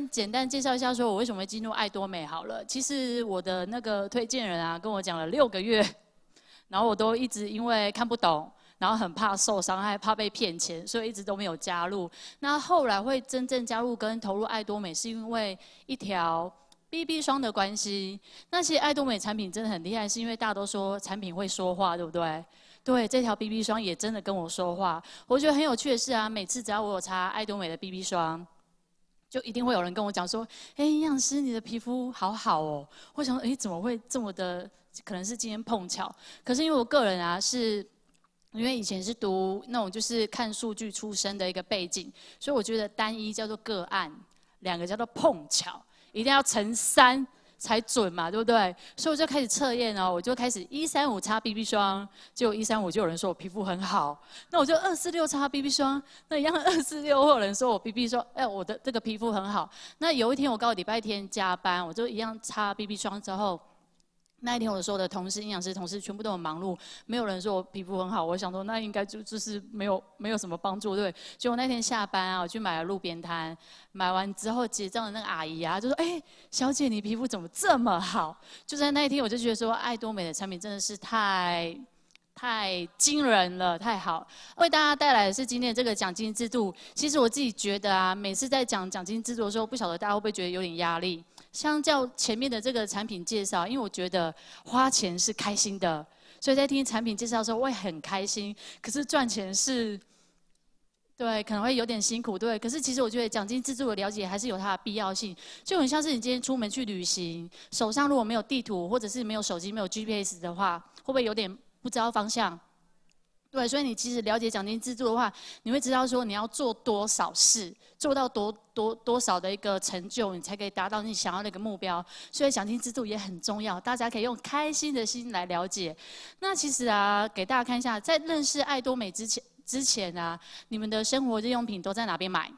先简单介绍一下，说我为什么会进入爱多美好了。其实我的那个推荐人啊，跟我讲了6个月，然后我都一直因为看不懂，然后很怕受伤害，怕被骗钱，所以一直都没有加入。那后来会真正加入跟投入爱多美，是因为一条 BB 霜的关系。那其实爱多美产品真的很厉害，是因为大家都说产品会说话，对不对？对，这条 BB 霜也真的跟我说话。我觉得很有趣的是啊，每次只要我有擦爱多美的 BB 霜，就一定会有人跟我讲说：“哎，营养师，你的皮肤好好哦。”我想，哎，怎么会这么的？可能是今天碰巧。可是因为我个人啊，是因为以前是读那种就是看数据出身的一个背景，所以我觉得单一叫做个案，2个叫做碰巧，一定要乘3。才准嘛，对不对？所以我就开始测验哦，我就开始135擦 BB 霜，结果135就有人说我皮肤很好，那我就246擦 BB 霜，那一样246会有人说我 BB 霜，哎，我的这个皮肤很好。那有一天我刚好礼拜天加班，我就一样擦 BB 霜之后。那一天，我所有的同事、营养师同事全部都很忙碌，没有人说我皮肤很好。我想说，那应该就是没有什么帮助，对。结果那天下班啊，我去买了路边摊，买完之后结账的那个阿姨啊，就说：“哎，小姐，你皮肤怎么这么好？”就在那一天，我就觉得说，爱多美的产品真的是太惊人了，太好！为大家带来的是今天的这个奖金制度。其实我自己觉得啊，每次在讲奖金制度的时候，不晓得大家会不会觉得有点压力。相较前面的这个产品介绍，因为我觉得花钱是开心的，所以在听产品介绍的时候会很开心。可是赚钱是，对，可能会有点辛苦，对。可是其实我觉得奖金制度的了解还是有它的必要性，就很像是你今天出门去旅行，手上如果没有地图，或者是没有手机、没有 GPS 的话，会不会有点不知道方向？对，所以你其实了解奖金制度的话，你会知道说你要做多少事，做到多少的一个成就，你才可以达到你想要的一个目标。所以奖金制度也很重要，大家可以用开心的心来了解。那其实啊，给大家看一下，在认识爱多美之前啊，你们的生活日用品都在哪边买？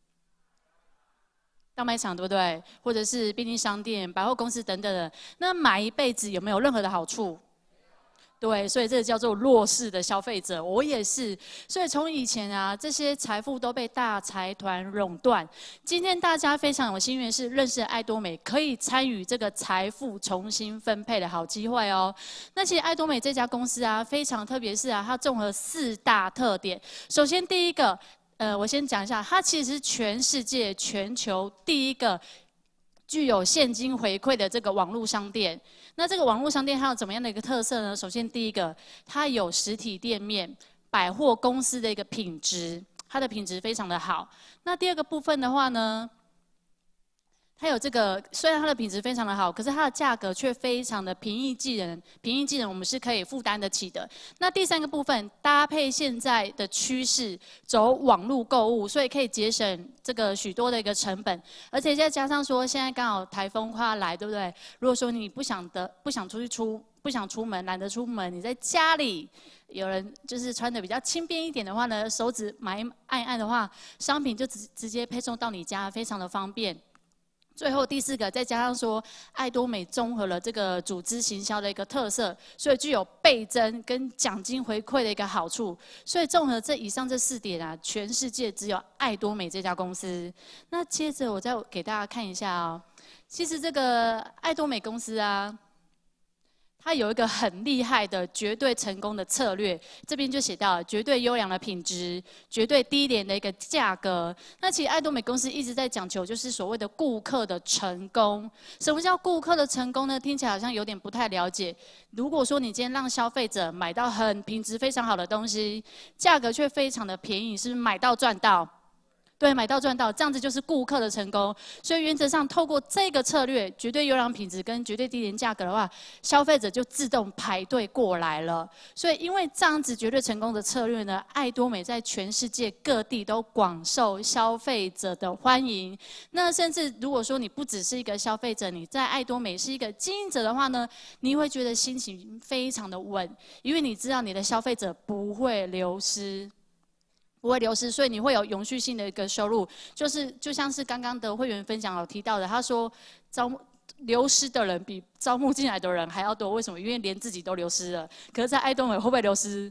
大卖场对不对？或者是便利商店、百货公司等等的。那买一辈子有没有任何的好处？对，所以这个叫做弱势的消费者，我也是。所以从以前啊，这些财富都被大财团垄断。今天大家非常有幸运是认识爱多美，可以参与这个财富重新分配的好机会哦。那其实爱多美这家公司啊，非常特别是啊，它综合4大特点。首先第一个，我先讲一下，它其实是全世界、全球第一个具有现金回馈的这个网络商店。那这个网络商店它有怎么样的一个特色呢？首先第一个，它有实体店面、百货公司的一个品质，它的品质非常的好。那第二个部分的话呢，它有这个，虽然它的品质非常的好，可是它的价格却非常的平易近人，平易近人我们是可以负担得起的。那第三个部分，搭配现在的趋势，走网络购物，所以可以节省这个许多的一个成本，而且再加上说，现在刚好台风快要来，对不对？如果说你不想出门，懒得出门，你在家里，有人就是穿的比较轻便一点的话呢，手指按一按的话，商品就直接配送到你家，非常的方便。最后第4个，再加上说，爱多美综合了这个组织行销的一个特色，所以具有倍增跟奖金回馈的一个好处。所以综合以上这4点啊，全世界只有爱多美这家公司。那接着我再给大家看一下哦，其实这个爱多美公司啊，它有一个很厉害的绝对成功的策略，这边就写到了绝对优良的品质，绝对低廉的一个价格。那其实爱多美公司一直在讲求就是所谓的顾客的成功。什么叫顾客的成功呢？听起来好像有点不太了解。如果说你今天让消费者买到很品质非常好的东西，价格却非常的便宜，是不是买到赚到？对，买到赚到，这样子就是顾客的成功。所以原则上，透过这个策略，绝对优良品质跟绝对低廉价格的话，消费者就自动排队过来了。所以因为这样子绝对成功的策略呢，爱多美在全世界各地都广受消费者的欢迎。那甚至如果说你不只是一个消费者，你在爱多美是一个经营者的话呢，你会觉得心情非常的稳，因为你知道你的消费者不会流失。不会流失，所以你会有永续性的一个收入。就像是刚刚的会员分享有提到的，他说流失的人比招募进来的人还要多，为什么？因为连自己都流失了。可是，在爱多美会不会流失？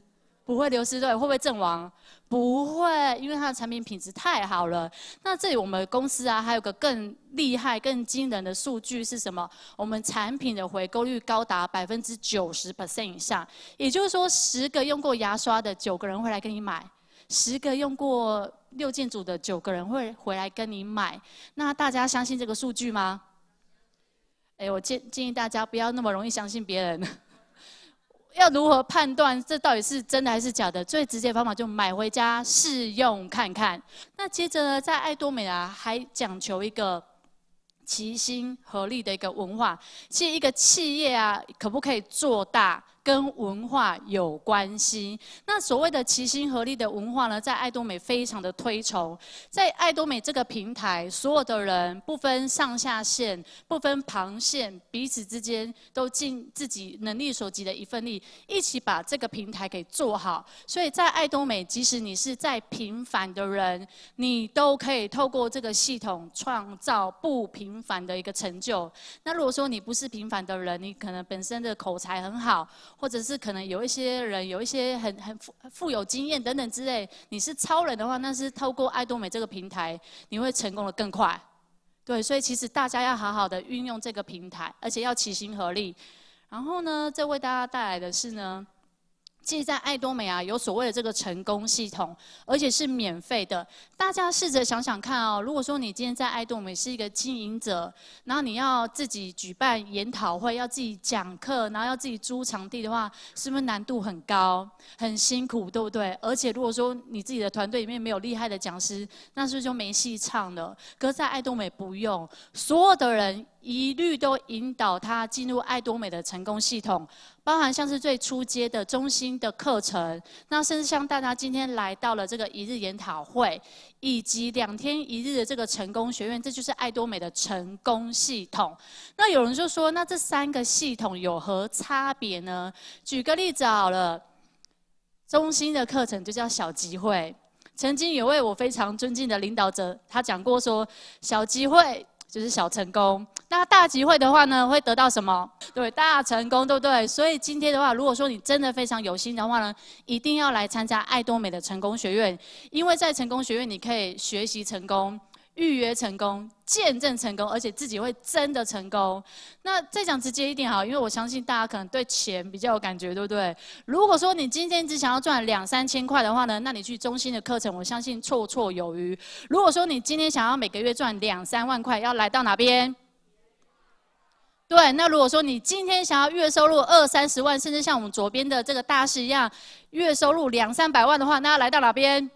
不会流失，对，会不会阵亡？不会，因为它的产品品质太好了。那这里我们公司啊，还有个更厉害、更惊人的数据是什么？我们产品的回购率高达90%以上，也就是说，10个用过牙刷的9个人会来跟你买，10个用过6件组的9个人会回来跟你买。那大家相信这个数据吗？我建议大家不要那么容易相信别人。要如何判断这到底是真的还是假的？最直接的方法就买回家试用看看。那接着呢，在爱多美啊，还讲求一个齐心合力的一个文化。其实一个企业啊，可不可以做大，跟文化有关系。那所谓的齐心合力的文化呢，在爱多美非常的推崇。在爱多美这个平台，所有的人不分上下线，不分旁线，彼此之间都尽自己能力所及的一份力，一起把这个平台给做好。所以在爱多美，即使你是再平凡的人，你都可以透过这个系统创造不平凡的一个成就。那如果说你不是平凡的人，你可能本身的口才很好，或者是可能有一些人有一些很富有经验等等之类，你是超人的话，那是透过爱多美这个平台，你会成功的更快。对，所以其实大家要好好的运用这个平台，而且要齐心合力。然后呢，这为大家带来的是呢，其实，在爱多美啊，有所谓的这个成功系统，而且是免费的。大家试着想想看哦，如果说你今天在爱多美是一个经营者，然后你要自己举办研讨会，要自己讲课，然后要自己租场地的话，是不是难度很高、很辛苦，对不对？而且如果说你自己的团队里面没有厉害的讲师，那是不是就没戏唱了？可是在爱多美不用，所有的人一律都引导他进入爱多美的成功系统。包含像是最初阶的中心的课程，那甚至像大家今天来到了这个1日研讨会，以及2天1日的这个成功学院，这就是爱多美的成功系统。那有人就说，那这3个系统有何差别呢？举个例子好了，中心的课程就叫小集会。曾经有位我非常尊敬的领导者，他讲过说，小集会就是小成功，那大集会的话呢，会得到什么？对，大成功，对不对？所以今天的话，如果说你真的非常有心的话呢，一定要来参加爱多美的成功学院，因为在成功学院你可以学习成功、预约成功、见证成功，而且自己会真的成功。那再讲直接一点好，因为我相信大家可能对钱比较有感觉，对不对？如果说你今天只想要赚2、3千块的话呢，那你去中心的课程，我相信绰绰有余。如果说你今天想要每个月赚2、3万块，要来到哪边？对，那如果说你今天想要月收入20、30万，甚至像我们左边的这个大师一样，月收入200、300万的话，那要来到哪边？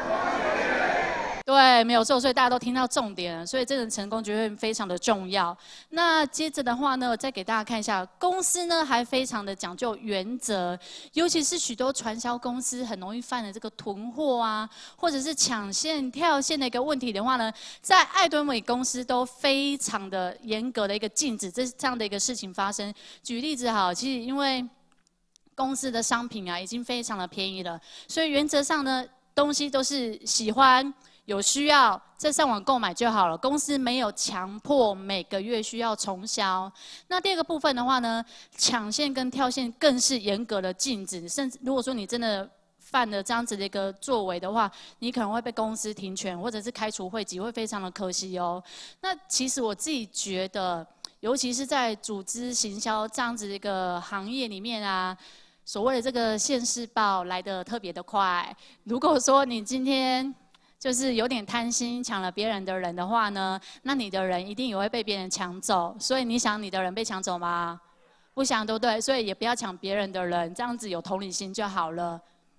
对，没有错，所以大家都听到重点了，所以这个成功学院非常的重要。那接着的话呢，我再给大家看一下，公司呢还非常的讲究原则，尤其是许多传销公司很容易犯的这个囤货啊，或者是抢线、跳线的一个问题的话呢，在爱多美公司都非常的严格的一个禁止这样的一个事情发生。举例子好，其实因为公司的商品啊已经非常的便宜了，所以原则上呢，东西都是喜欢。有需要再上网购买就好了，公司没有强迫每个月需要重销。那第二个部分的话呢，抢线跟跳线更是严格的禁止，甚至如果说你真的犯了这样子的一个作为的话，你可能会被公司停权或者是开除会籍，会非常的可惜哦。那其实我自己觉得，尤其是在组织行销这样子的一个行业里面啊。所谓的这个现世报来得特别的快，如果说你今天就是有点贪心，抢了别人的人的话呢，那你的人一定也会被别人抢走。所以你想你的人被抢走吗？不想，对不对？所以也不要抢别人的人，这样子有同理心就好了。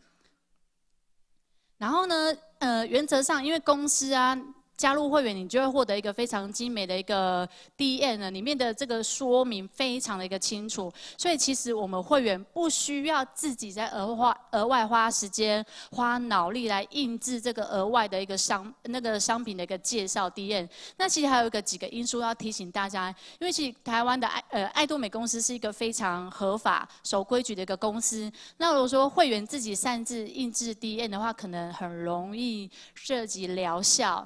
然后呢，原则上，因为公司啊。加入会员，你就会获得一个非常精美的一个 DM 呢，里面的这个说明非常的一个清楚，所以其实我们会员不需要自己在额外花时间、花脑力来印制这个额外的一个商品的一个介绍 DM。那其实还有几个因素要提醒大家，因为其实台湾的爱多美公司是一个非常合法、守规矩的一个公司。那如果说会员自己擅自印制 DM 的话，可能很容易涉及疗效。那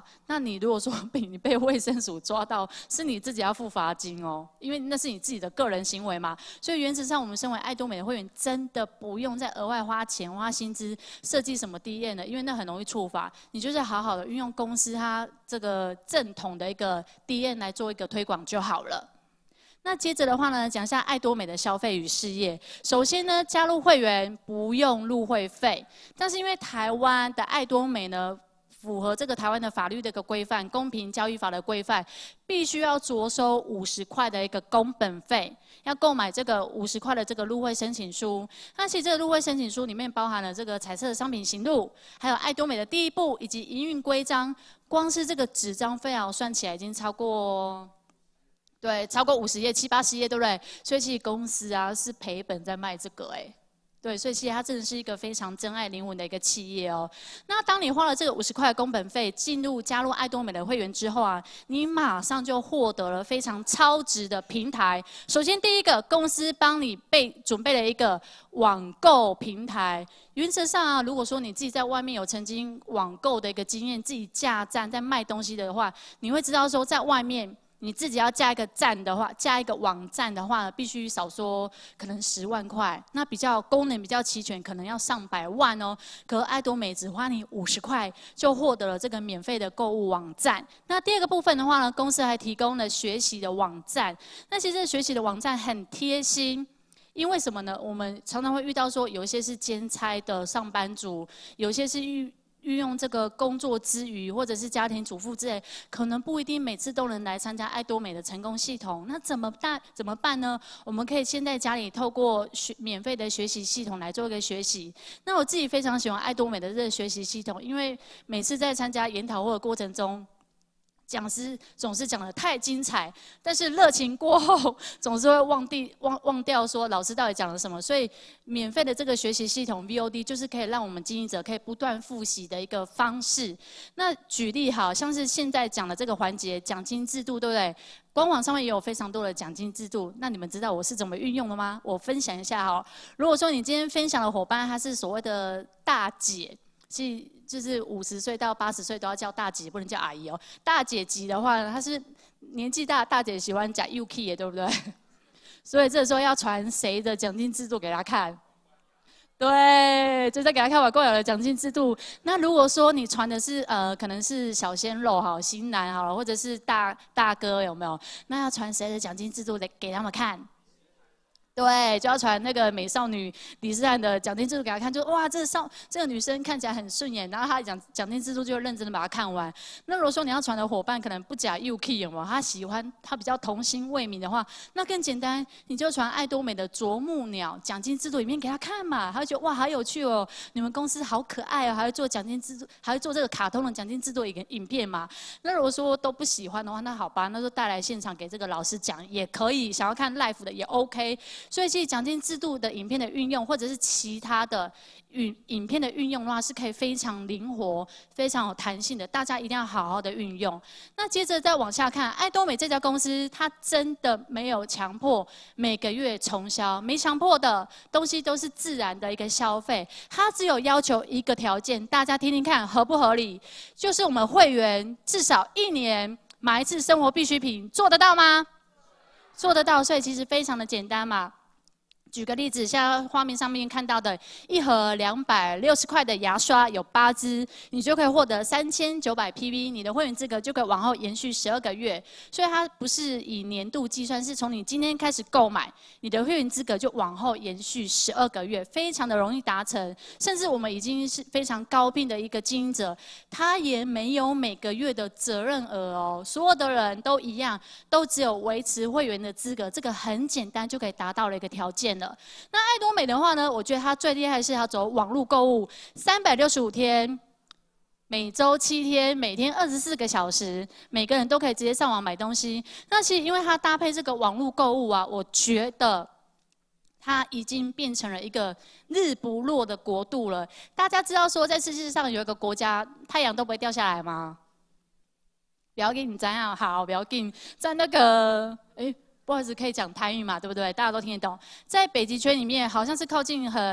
你如果说你被卫生署抓到，是你自己要付罚金哦，因为那是你自己的个人行为嘛。所以原则上，我们身为爱多美的会员，真的不用再额外花钱、花薪资设计什么 DM 的，因为那很容易触法。你就是好好的运用公司它这个正统的一个 DM 来做一个推广就好了。那接着的话呢，讲一下爱多美的消费与事业。首先呢，加入会员不用入会费，但是因为台湾的爱多美呢，符合这个台湾的法律的一个规范，公平交易法的规范，必须要着收50块的一个工本费，要购买这个50块的这个入会申请书。那其实这个入会申请书里面包含了这个彩色的商品型录，还有爱多美的第一步以及营运规章，光是这个纸张费啊，算起来已经超过。对，超过50页、70、80页，对不对？所以其实公司啊是赔本在卖这个，对，所以其实它真的是一个非常珍爱灵魂的一个企业哦。那当你花了这个50块的工本费，加入爱多美的会员之后啊，你马上就获得了非常超值的平台。首先第一个，公司帮你准备了一个网购平台。原则上啊，如果说你自己在外面有曾经网购的一个经验，自己架站在卖东西的话，你会知道说在外面。你自己要加一个站的话，加一个网站的话，必须少说可能10万块。那比较功能比较齐全，可能要上百万哦。可爱多美只花你50块，就获得了这个免费的购物网站。那第二个部分的话呢，公司还提供了学习的网站。那其实学习的网站很贴心。因为什么呢？我们常常会遇到说，有一些是兼差的上班族，有些是运用这个工作之余，或者是家庭主妇之类，可能不一定每次都能来参加爱多美的成功系统。那怎么办呢？我们可以先在家里透过免费的学习系统来做一个学习。那我自己非常喜欢爱多美的这个学习系统，因为每次在参加研讨会的过程中。讲师总是讲得太精彩，但是热情过后总是会忘掉说老师到底讲了什么。所以免费的这个学习系统 VOD 就是可以让我们经营者可以不断复习的一个方式。那举例好像是现在讲的这个环节奖金制度，对不对？官网上面也有非常多的奖金制度，那你们知道我是怎么运用的吗？我分享一下哈。如果说你今天分享的伙伴他是所谓的大姐，就是50岁到80岁都要叫大姐，不能叫阿姨哦。大姐级的话，她是年纪大，大姐喜欢讲 UK 对不对？所以这时候要传谁的奖金制度给她看？对，就在给她看我过有的奖金制度。那如果说你传的是可能是小鲜肉好，新男好了，或者是大哥有没有？那要传谁的奖金制度给他们看？对，就要传那个美少女李诗涵的奖金制度给他看，就哇，这个女生看起来很顺眼，然后她奖金制度就认真的把它看完。那如果说你要传的伙伴可能不假 UK 有没有？他喜欢他比较童心未泯的话，那更简单，你就传爱多美的啄木鸟奖金制度里面给他看嘛，他会觉得哇好有趣哦，你们公司好可爱哦，还会做奖金制度，还会做这个卡通的奖金制度影片嘛。那如果说都不喜欢的话，那好吧，那就带来现场给这个老师讲也可以，想要看 live 的也 OK。所以其实奖金制度的影片的运用，或者是其他的影片的运用的话，是可以非常灵活、非常有弹性的。大家一定要好好的运用。那接着再往下看，爱多美这家公司，它真的没有强迫每个月重销，没强迫的东西都是自然的一个消费。它只有要求一个条件，大家听听看合不合理？就是我们会员至少1年买一次生活必需品，做得到吗？做得到，所以其实非常的简单嘛。举个例子，像画面上面看到的一盒260块的牙刷有8支，你就可以获得3900 PV， 你的会员资格就可以往后延续12个月。所以它不是以年度计算，是从你今天开始购买，你的会员资格就往后延续12个月，非常的容易达成。甚至我们已经是非常高聘的一个经营者，他也没有每个月的责任额哦，所有的人都一样，都只有维持会员的资格，这个很简单就可以达到了一个条件了。那爱多美的话呢，我觉得它最厉害的是它走网络购物，365天，每周7天，每天24个小时，每个人都可以直接上网买东西。那其实因为它搭配这个网络购物啊，我觉得它已经变成了一个日不落的国度了。大家知道说，在世界上有一个国家太阳都不会掉下来吗？不要紧，你怎样好？不要紧，在那个不好意思，可以讲台语嘛，对不对？大家都听得懂。在北极圈里面，好像是靠近很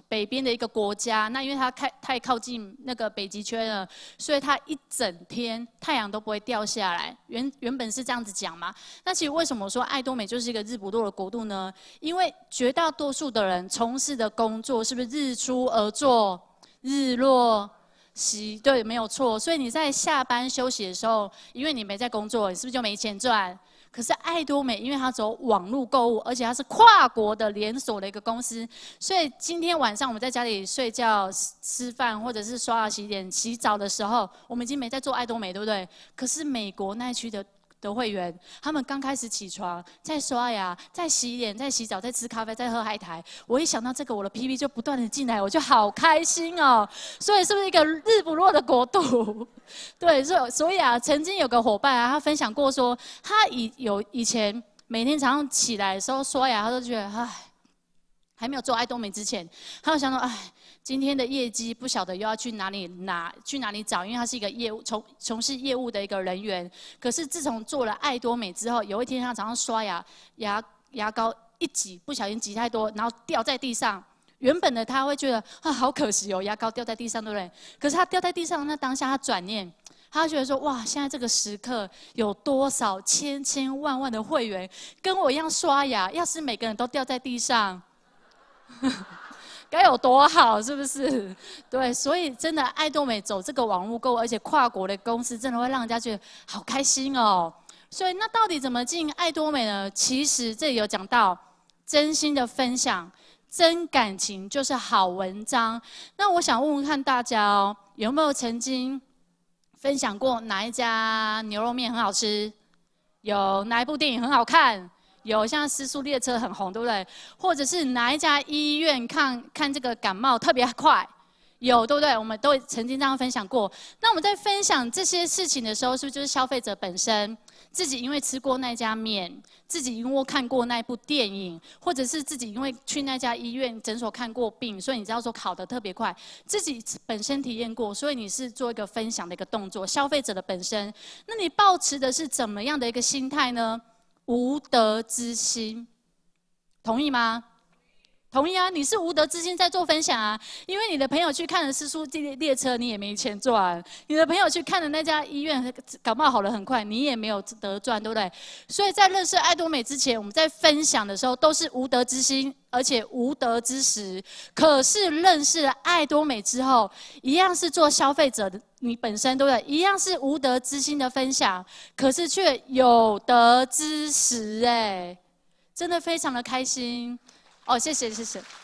北边的一个国家，那因为它太靠近那个北极圈了，所以它一整天太阳都不会掉下来。原本是这样子讲嘛。那其实为什么说爱多美就是一个日不落的国度呢？因为绝大多数的人从事的工作是不是日出而作，日落息？对，没有错。所以你在下班休息的时候，因为你没在工作，你是不是就没钱赚？可是爱多美，因为它走网络购物，而且它是跨国的连锁的一个公司，所以今天晚上我们在家里睡觉、吃饭，或者是刷牙、洗脸、洗澡的时候，我们已经没在做爱多美，对不对？可是美国那一区的会员，他们刚开始起床，在刷牙、在洗脸、在洗澡、在吃咖啡、在喝海苔。我一想到这个，我的 PV 就不断的进来，我就好开心哦。所以是不是一个日不落的国度？对，所以啊，曾经有个伙伴啊，他分享过说，他以前每天早上起来的时候刷牙，他都觉得唉，还没有做爱多美之前，他就想到唉。今天的业绩不晓得又要去哪里找，因为他是一个从事业务的一个人员。可是自从做了爱多美之后，有一天他早上刷牙，牙膏一挤，不小心挤太多，然后掉在地上。原本的他会觉得啊，好可惜哦，牙膏掉在地上，对不对？可是他掉在地上那当下，他转念，他觉得说哇，现在这个时刻有多少千万的会员跟我一样刷牙，要是每个人都掉在地上。该有多好，是不是？对，所以真的爱多美走这个网络购物，而且跨国的公司，真的会让人家觉得好开心哦。所以那到底怎么进爱多美呢？其实这里有讲到真心的分享，真感情就是好文章。那我想问问看大家哦，有没有曾经分享过哪一家牛肉面很好吃？有哪一部电影很好看？有像《失速列车》很红，对不对？或者是哪一家医院看这个感冒特别快？有，对不对？我们都曾经这样分享过。那我们在分享这些事情的时候，是不是就是消费者本身自己因为吃过那家面，自己因为看过那部电影，或者是自己因为去那家医院诊所看过病，所以你知道说考得特别快，自己本身体验过，所以你是做一个分享的一个动作。消费者的本身，那你抱持的是怎么样的一个心态呢？无德之心，同意吗？同意啊！你是无德之心在做分享啊，因为你的朋友去看了失速列车，你也没钱赚；你的朋友去看了那家医院，感冒好了很快，你也没有得赚，对不对？所以在认识爱多美之前，我们在分享的时候都是无德之心，而且无德之时。可是认识了爱多美之后，一样是做消费者的你本身，对不对？一样是无德之心的分享，可是却有德之时，哎，真的非常的开心。哦，谢谢。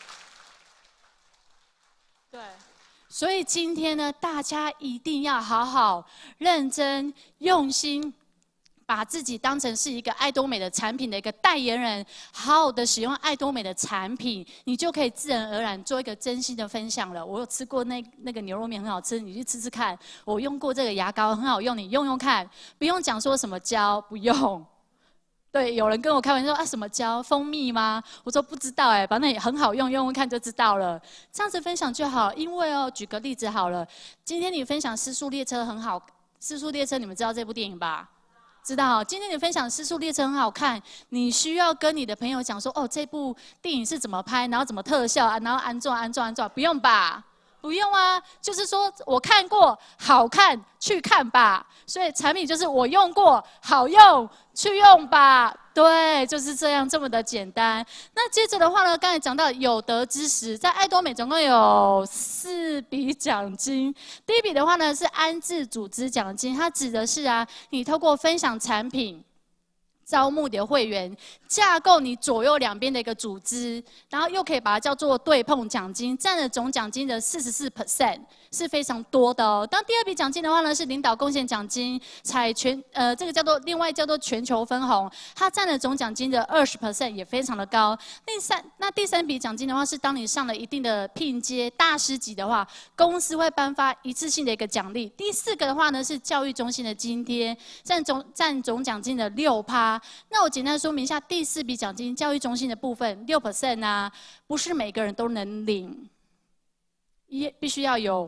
对，所以今天呢，大家一定要好好、认真、用心，把自己当成是一个爱多美的产品的一个代言人，好好的使用爱多美的产品，你就可以自然而然做一个真心的分享了。我有吃过那个牛肉面很好吃，你去吃吃看。我用过这个牙膏很好用，你用用看，不用讲说什么胶，不用。对，有人跟我开玩笑说啊，什么胶？蜂蜜吗？我说不知道哎，反正也很好用，用用看就知道了。这样子分享就好，因为哦，举个例子好了，今天你分享《失速列车》很好，《失速列车》你们知道这部电影吧？知道。今天你分享《失速列车》很好看，你需要跟你的朋友讲说，哦，这部电影是怎么拍，然后怎么特效啊，然后安装，不用吧？不用啊，就是说我看过，好看，去看吧。所以产品就是我用过，好用，去用吧。对，就是这样，这么的简单。那接着的话呢，刚才讲到有德之时，在爱多美总共有4笔奖金。第一笔的话呢是安置组织奖金，它指的是啊，你透过分享产品。招募你的会员，架构你左右两边的一个组织，然后又可以把它叫做对碰奖金，占了总奖金的44%，是非常多的哦。当第二笔奖金的话呢，是领导贡献奖金，这个另外叫做全球分红，它占了总奖金的20%，也非常的高。第三笔奖金的话，是当你上了一定的聘阶大师级的话，公司会颁发一次性的一个奖励。第4个的话呢，是教育中心的津贴，占总奖金的6%。那我简单说明一下第4笔奖金，教育中心的部分6%啊，不是每个人都能领，必须要有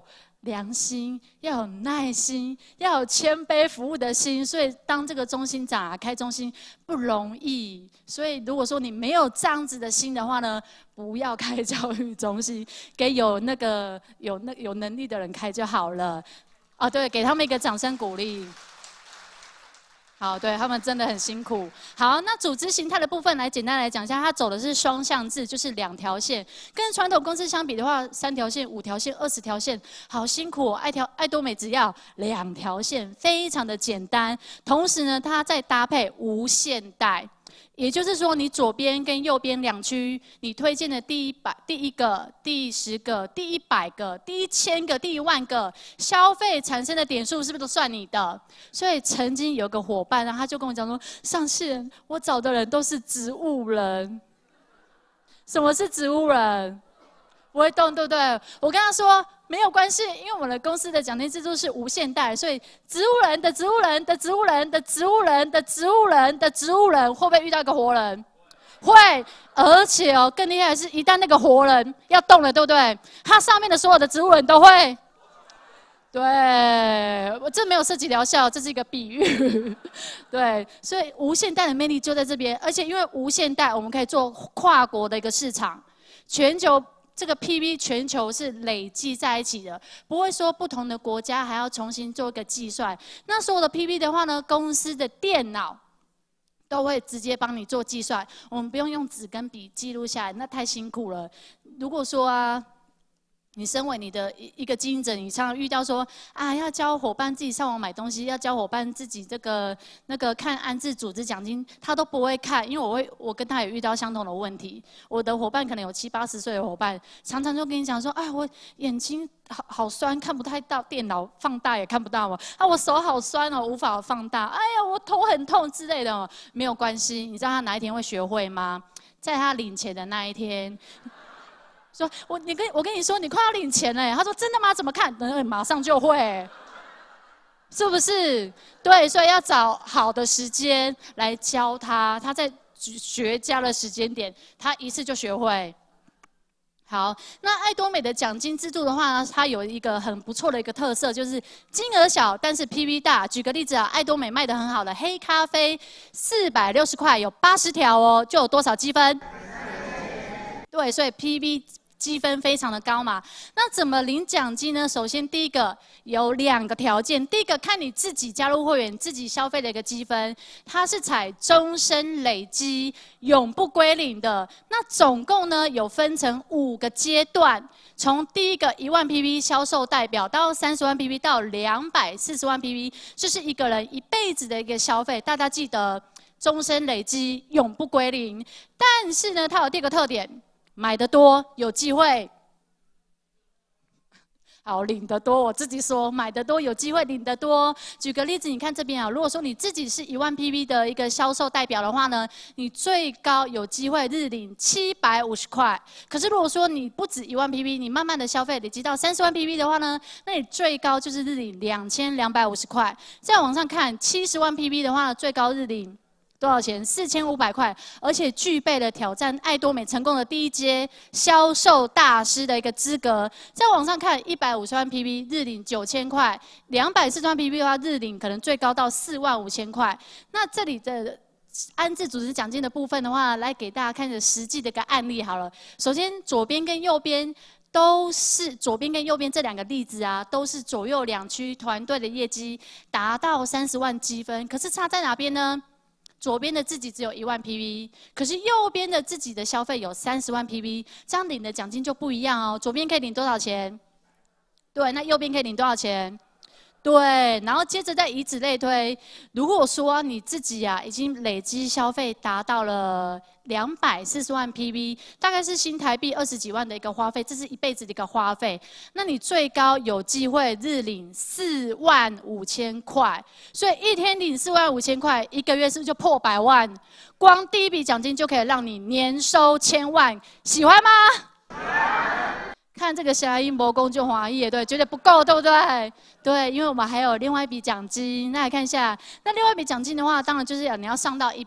良心，要有耐心，要有谦卑服务的心。所以当这个中心长啊，开中心不容易。所以如果说你没有这样子的心的话呢，不要开教育中心，给有能力的人开就好了。哦，对，给他们一个掌声鼓励。好，对他们真的很辛苦。好，那组织形态的部分来简单来讲一下，它走的是双向制，就是2条线。跟传统公司相比的话，3条线、5条线、20条线，好辛苦哦。爱多美只要2条线，非常的简单。同时呢，它再搭配无限带。也就是说，你左边跟右边2区，你推荐的第1个、第10个、第100个、第1000个、第10000个消费产生的点数，是不是都算你的？所以曾经有个伙伴，他就跟我讲说：“上线，我找的人都是植物人。”什么是植物人？不会动，对不对？我跟他说没有关系，因为我们的公司的奖金制度是无限带，所以植物人的植物人的植物人的植物人的植物人的植物人，会不会遇到一个活人？会，而且哦，更厉害的是，一旦那个活人要动了，对不对？它上面的所有的植物人都会。对，我这没有涉及疗效，这是一个比喻。对，所以无限带的魅力就在这边，而且因为无限带，我们可以做跨国的一个市场，全球。这个 PV 全球是累计在一起的，不会说不同的国家还要重新做一个计算。那所有的 PV 的话呢，公司的电脑都会直接帮你做计算，我们不用用纸跟笔记录下来，那太辛苦了。如果说啊，你身为你的一个经营者，你常常遇到说啊，要教伙伴自己上网买东西，要教伙伴自己那个看安置组织奖金，他都不会看，因为我跟他也遇到相同的问题。我的伙伴可能有70、80岁的伙伴，常常就跟你讲说，啊，我眼睛好酸，看不太到，电脑放大也看不到嘛。啊，我手好酸哦，无法放大。哎呀，我头很痛之类的哦，没有关系。你知道他哪一天会学会吗？在他领钱的那一天。说我跟你说，你快要领钱了。他说真的吗？怎么看？马上就会，是不是？对，所以要找好的时间来教他，他在绝佳的时间点，他一次就学会。好，那爱多美的奖金制度的话呢，它有一个很不错的一个特色，就是金额小，但是 PV 大。举个例子啊，爱多美卖得很好的黑咖啡，460块有80条哦，就有多少积分？对，所以 PV。积分非常的高嘛，那怎么领奖金呢？首先第一个有2个条件，第一个看你自己加入会员、自己消费的一个积分，它是采终身累积、永不归零的。那总共呢有分成5个阶段，从第一个1万 PV 销售代表到30万 PV 到240万 PV， 这是一个人一辈子的一个消费。大家记得终身累积、永不归零。但是呢，它有第2个特点。买得多有机会，好领得多。我自己说，买得多有机会领得多。举个例子，你看这边啊，如果说你自己是1万 PV 的一个销售代表的话呢，你最高有机会日领750块。可是如果说你不止1万 PV， 你慢慢的消费累积到30万 PV 的话呢，那你最高就是日领2250块。再往上看70万 PV 的话呢，最高日领。多少钱？4500块，而且具备了挑战爱多美成功的第1阶销售大师的一个资格。再往上看，150万 PV 日领9000块，240万 PV 的话日领可能最高到45000块。那这里的安置组织奖金的部分的话，来给大家看一个实际的一个案例好了。首先左边跟右边。都是左边跟右边这2个例子啊，都是左右2区团队的业绩达到30万积分，可是差在哪边呢？左边的自己只有1万 PV， 可是右边的自己的消费有30万 PV， 这样领的奖金就不一样哦。左边可以领多少钱？对，那右边可以领多少钱？对，然后接着再以此类推。如果说你自己啊已经累积消费达到了240万 PV， 大概是新台币20几万的一个花费，这是一辈子的一个花费。那你最高有机会日领45000块，所以一天领45000块，一个月是不是就破100万？光第一笔奖金就可以让你年收1000万，喜欢吗？看这个霞音博公就华裔，对，觉得不够，对不对？对，因为我们还有另外一笔奖金。那来看一下，那另外一笔奖金的话，当然就是你要上到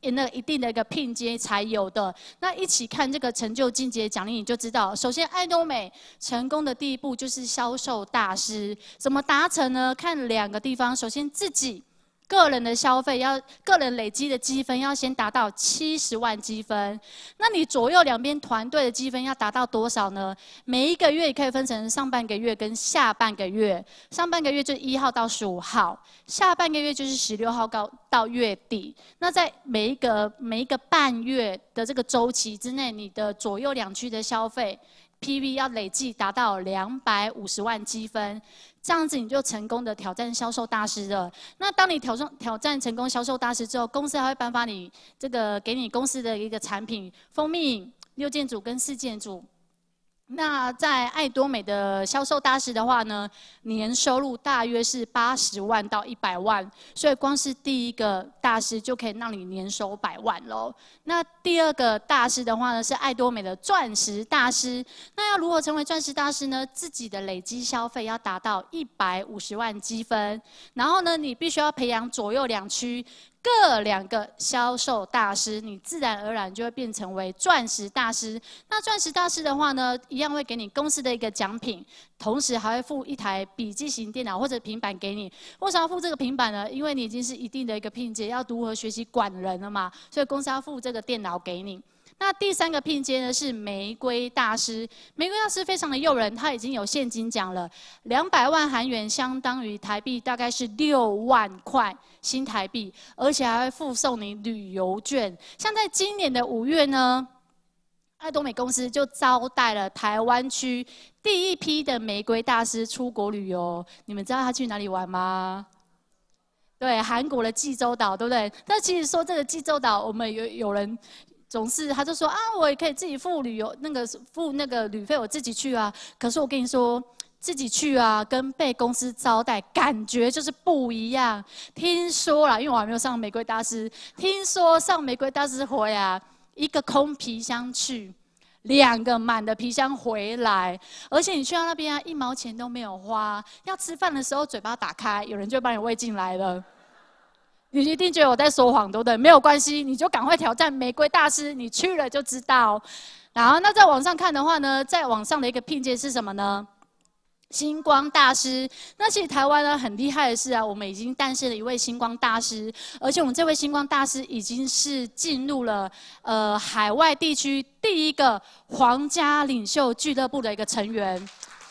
那一定的一个聘阶才有的。那一起看这个成就晋级奖励，你就知道，首先爱多美成功的第一步就是销售大师，怎么达成呢？看2个地方，首先自己个人的消费个人累积的积分要先达到70万积分，那你左右两边团队的积分要达到多少呢？每一个月也可以分成上半个月跟下半个月，上半个月就1号到15号，下半个月就是16号到月底。那在每一个半月的这个周期之内，你的左右两区的消费 PV 要累计达到250万积分。这样子你就成功的挑战销售大师了。那当你挑战成功销售大师之后，公司还会颁发你给你公司的一个产品蜂蜜6件组跟4件组。那在爱多美的销售大师的话呢，年收入大约是80万到100万，所以光是第一个大师就可以让你年收100万喽。那第2个大师的话呢，是爱多美的钻石大师。那要如何成为钻石大师呢？自己的累积消费要达到150万积分，然后呢，你必须要培养左右两区各2个销售大师，你自然而然就会变成为钻石大师。那钻石大师的话呢，一样会给你公司的一个奖品，同时还会附一台笔记型电脑或者平板给你。为什么要附这个平板呢？因为你已经是一定的一个聘阶，要如何学习管人了嘛，所以公司要附这个电脑给你。那第3个聘阶呢是玫瑰大师，玫瑰大师非常的诱人，他已经有现金奖了，200万韩元相当于台币大概是6万块新台币，而且还会附送你旅游券。像在今年的5月呢，爱多美公司就招待了台湾区第一批的玫瑰大师出国旅游。你们知道他去哪里玩吗？对，韩国的济州岛，对不对？但其实说这个济州岛，我们有人总是他就说啊，我也可以自己付旅游付那个旅费，我自己去啊。可是我跟你说，自己去啊，跟被公司招待感觉就是不一样。听说啦，因为我还没有上玫瑰大师，听说上玫瑰大师回啊，一个空皮箱去，2个满的皮箱回来，而且你去到那边啊，1毛钱都没有花。要吃饭的时候嘴巴打开，有人就会把你喂进来了。你一定觉得我在说谎，对不对？没有关系，你就赶快挑战玫瑰大师，你去了就知道。然后，那在网上看的话呢，在网上的一个聘阶是什么呢？星光大师。那其实台湾呢很厉害的是啊，我们已经诞生了一位星光大师，而且我们这位星光大师已经是进入了海外地区第1个皇家领袖俱乐部的一个成员。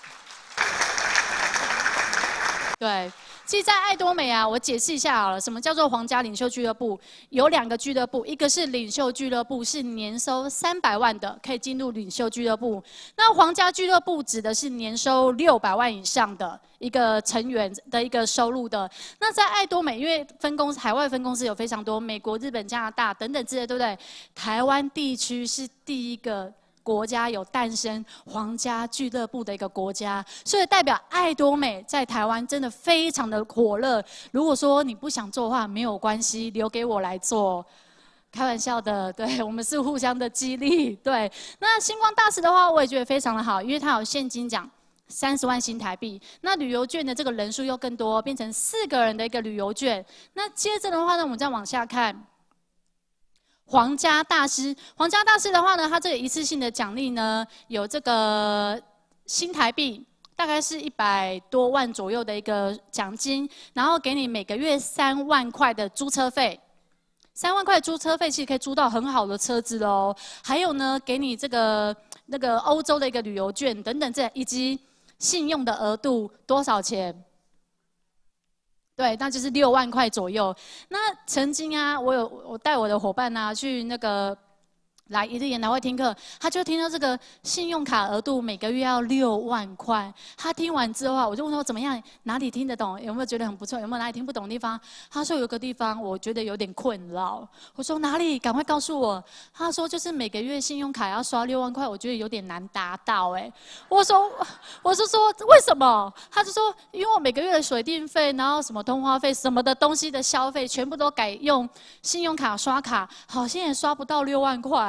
对。其实，在爱多美啊，我解释一下好了，什么叫做皇家领袖俱乐部？有2个俱乐部，一个是领袖俱乐部，是年收300万的，可以进入领袖俱乐部。那皇家俱乐部指的是年收600万以上的一个成员的一个收入的。那在爱多美，因为海外分公司有非常多，美国、日本、加拿大等等之类，对不对？台湾地区是第1个国家有诞生皇家俱乐部的一个国家，所以代表爱多美在台湾真的非常的火热。如果说你不想做的话，没有关系，留给我来做。开玩笑的，对，我们是互相的激励。对，那星光大师的话，我也觉得非常的好，因为他有现金奖30万新台币，那旅游券的这个人数又更多，变成4个人的一个旅游券。那接着的话呢，我们再往下看。皇家大师的话呢，他这个一次性的奖励呢，有这个新台币，大概是100多万左右的一个奖金，然后给你每个月3万块的租车费。3万块的租车费其实可以租到很好的车子喽。还有呢，给你那个欧洲的一个旅游券等等以及信用的额度多少钱？对，那就是6万块左右。那曾经啊，我带我的伙伴啊去来一日研讨会听课，他就听到这个信用卡额度每个月要6万块。他听完之后啊，我就问说怎么样，哪里听得懂？有没有觉得很不错？有没有哪里听不懂的地方？他说有个地方我觉得有点困扰。我说哪里？赶快告诉我。他说就是每个月信用卡要刷6万块，我觉得有点难达到。我是说为什么？他就说因为我每个月的水电费，然后什么通话费什么的东西的消费，全部都改用信用卡刷卡，好像也刷不到6万块。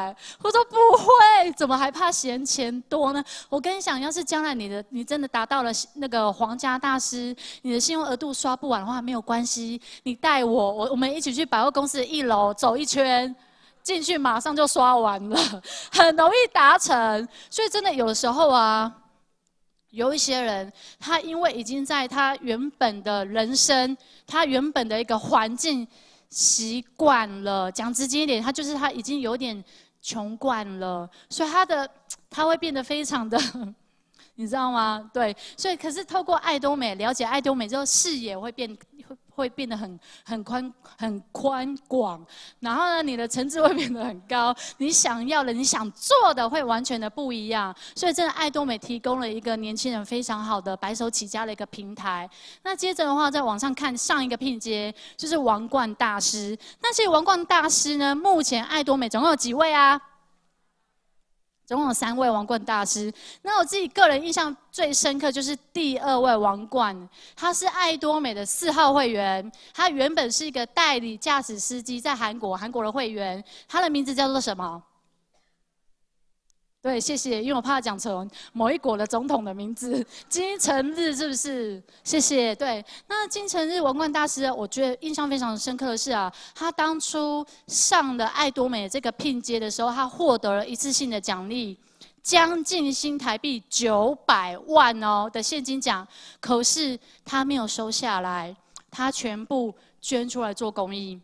来？我说不会，怎么还怕嫌钱多呢？我跟你讲，要是将来你真的达到了那个皇家大师，你的信用额度刷不完的话，没有关系，你带我们一起去百货公司的1楼走一圈。进去马上就刷完了，很容易达成。所以真的有的时候啊，有一些人他因为已经在他原本的人生、他原本的一个环境习惯了，讲直接一点，他就是他已经有点穷惯了，所以他会变得非常的。你知道吗？对，所以可是透过爱多美了解爱多美之后，视野会变得很宽广，然后呢，你的层次会变得很高，你想要的、你想做的会完全的不一样。所以真的爱多美提供了一个年轻人非常好的白手起家的一个平台。那接着的话，在网上看上一个拼接就是王冠大师。那其实王冠大师呢，目前爱多美总共有几位啊？总共有3位王冠大师。那我自己个人印象最深刻就是第2位王冠，他是爱多美的4号会员。他原本是一个代理驾驶司机，在韩国的会员。他的名字叫做什么？对，谢谢，因为我怕讲成某一国的总统的名字，金城日是不是？谢谢。对，那金城日王冠大师，我觉得印象非常深刻的是啊，他当初上了爱多美这个聘接的时候，他获得了一次性的奖励，将近新台币900万哦的现金奖，可是他没有收下来，他全部捐出来做公益。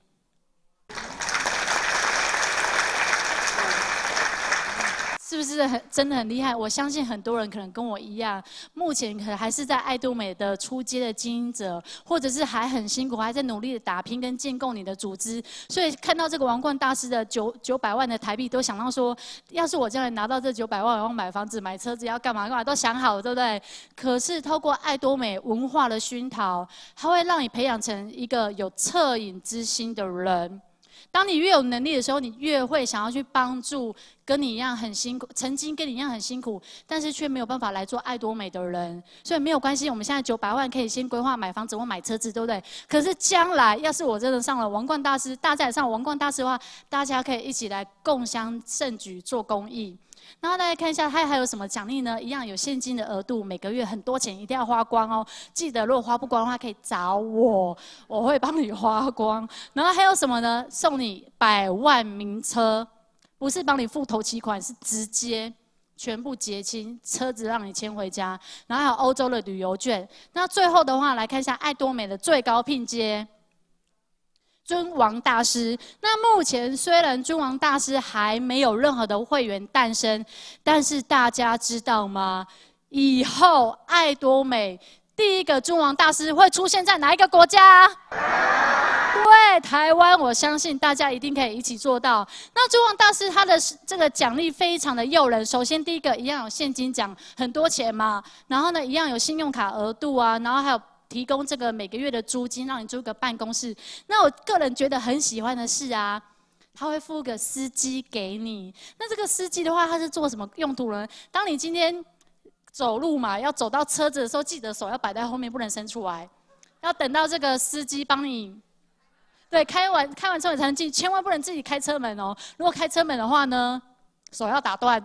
是不是真的很厉害？我相信很多人可能跟我一样，目前可能还是在爱多美的初阶的经营者，或者是还很辛苦，还在努力的打拼跟建构你的组织。所以看到这个王冠大师的900万的台币，都想到说，要是我将来拿到这900万，我要买房子、买车子，要干嘛都想好了，对不对？可是透过爱多美文化的熏陶，它会让你培养成一个有恻隐之心的人。当你越有能力的时候，你越会想要去帮助跟你一样很辛苦、曾经跟你一样很辛苦，但是却没有办法来做爱多美的人。所以没有关系，我们现在900万可以先规划买房子或买车子，对不对？可是将来要是我真的上了王冠大师，大家也上了王冠大师的话，大家可以一起来共襄盛举做公益。然后大家看一下，它还有什么奖励呢？一样有现金的额度，每个月很多钱，一定要花光哦。记得如果花不光的话，可以找我，我会帮你花光。然后还有什么呢？送你100万名车，不是帮你付头期款，是直接全部结清，车子让你牵回家。然后还有欧洲的旅游券。那最后的话，来看一下爱多美的最高聘阶。尊王大师，那目前虽然尊王大师还没有任何的会员诞生，但是大家知道吗？以后爱多美第一个尊王大师会出现在哪一个国家？对，台湾，我相信大家一定可以一起做到。那尊王大师他的这个奖励非常的诱人，首先第一个一样有现金奖，很多钱嘛，然后呢一样有信用卡额度啊，然后还有提供这个每个月的租金，让你租个办公室。那我个人觉得很喜欢的是啊，他会付个司机给你。那这个司机的话，他是做什么用途呢？当你今天走路嘛，要走到车子的时候，记得手要摆在后面，不能伸出来，要等到这个司机帮你。对，开完车你才能进，千万不能自己开车门哦。如果开车门的话呢，手要打断。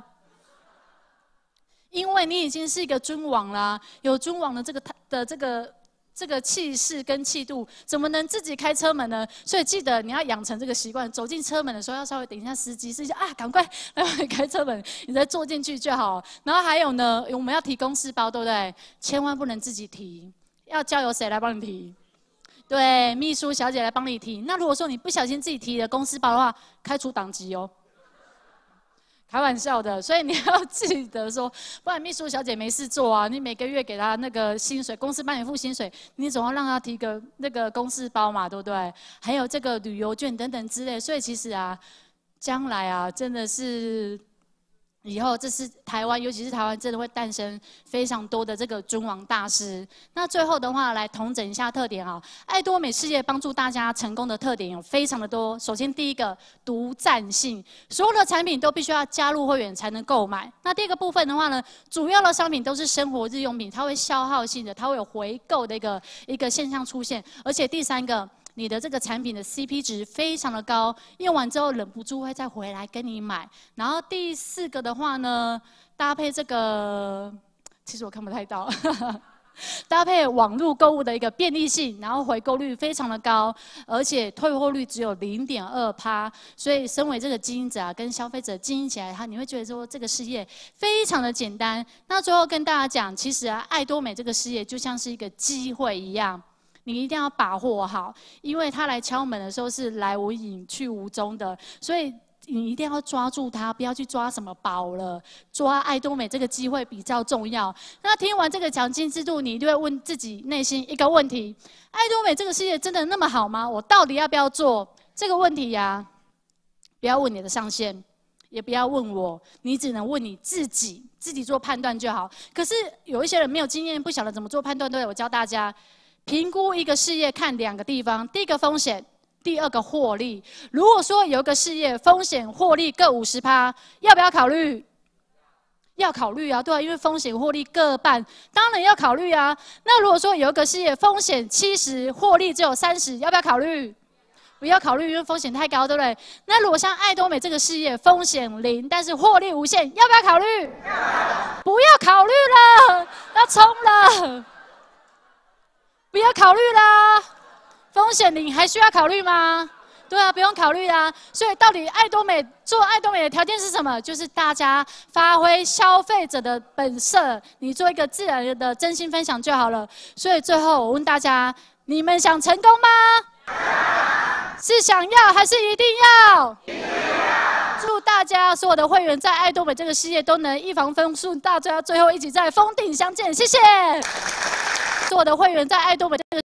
因为你已经是一个尊王啦，有尊王的这个气势跟气度，怎么能自己开车门呢？所以记得你要养成这个习惯，走进车门的时候要稍微等一下司机，司机啊，赶快来开车门，你再坐进去就好。然后还有呢，我们要提公事包，对不对？千万不能自己提，要交由谁来帮你提？对，秘书小姐来帮你提。那如果说你不小心自己提了公事包的话，开除党籍哦。开玩笑的，所以你要记得说，不然秘书小姐没事做啊，你每个月给她那个薪水，公司帮你付薪水，你总要让她提个那个公事包嘛，对不对？还有这个旅游券等等之类，所以其实啊，将来啊，真的是。以后这是台湾，尤其是台湾，真的会诞生非常多的这个尊王大师。那最后的话，来统整一下特点啊。爱多美事业帮助大家成功的特点有非常的多。首先，第一个独占性，所有的产品都必须要加入会员才能购买。那第二个部分的话呢，主要的商品都是生活日用品，它会消耗性的，它会有回购的一个现象出现。而且第三个。 你的这个产品的 CP 值非常的高，用完之后忍不住会再回来跟你买。然后第4个的话呢，搭配这个，其实我看不太到。搭配网络购物的一个便利性，然后回购率非常的高，而且退货率只有0.2%，所以身为这个经营者啊，跟消费者经营起来，你会觉得说这个事业非常的简单。那最后跟大家讲，其实啊，爱多美这个事业就像是一个机会一样，你一定要把握好，因为它来敲门的时候是来无影去无踪的，所以你一定要抓住它，不要去抓什么宝了，抓爱多美这个机会比较重要。那听完这个奖金制度，你一定会问自己内心一个问题：爱多美这个事业真的那么好吗？我到底要不要做？这个问题呀，不要问你的上线，也不要问我，你只能问你自己，自己做判断就好。可是有一些人没有经验，不晓得怎么做判断，对，我教大家，评估一个事业看2个地方，第一个风险。第2个获利，如果说有一个事业风险获利各50%，要不要考虑？要考虑啊，对啊，因为风险获利各半，当然要考虑啊。那如果说有一个事业风险70%，获利只有30%，要不要考虑？不要考虑，因为风险太高，对不对？那如果像爱多美这个事业风险0，但是获利无限，要不要考虑？不要考虑了，要冲了，不要考虑啦。风险0还需要考虑吗？对啊，不用考虑啊。所以到底做爱多美的条件是什么？就是大家发挥消费者的本色，你做一个自然的真心分享就好了。所以最后我问大家，你们想成功吗？是想要还是一定要？一定要。祝大家所有的会员在爱多美这个事业都能一帆风顺，大家最后一起在峰顶相见。谢谢。所有的会员在爱多美这个